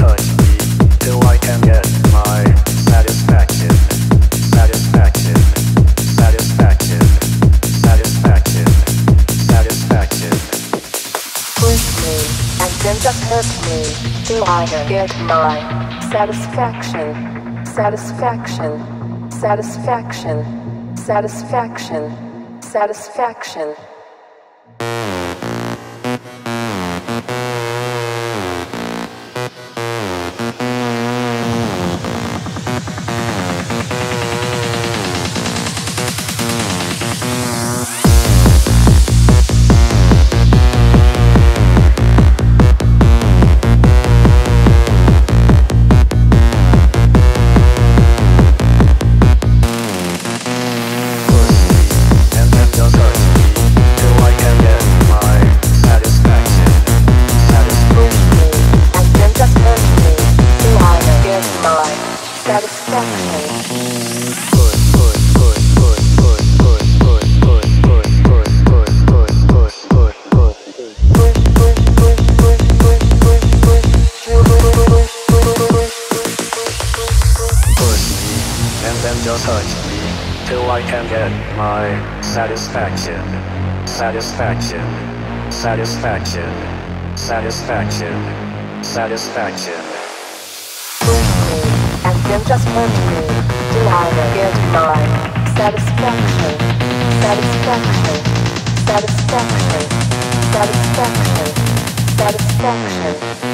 touch me till I can get my satisfaction. Satisfaction. Satisfaction. Satisfaction. Satisfaction. Push me and then just hurt me till I can get my satisfaction. Satisfaction. Satisfaction. Satisfaction. Satisfaction. Satisfaction. Satisfaction. Satisfaction. Satisfaction. Push me and then just hurt me till I get my satisfaction. Satisfaction. Satisfaction. Satisfaction. Satisfaction.